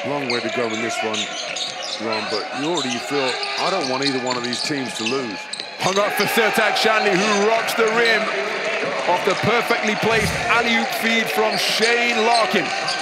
Long way to go in this one, Ron, but you already feel, I don't want either one of these teams to lose. Hung up for Sertac Sanli, who rocks the rim off the perfectly placed alley-oop feed from Shane Larkin.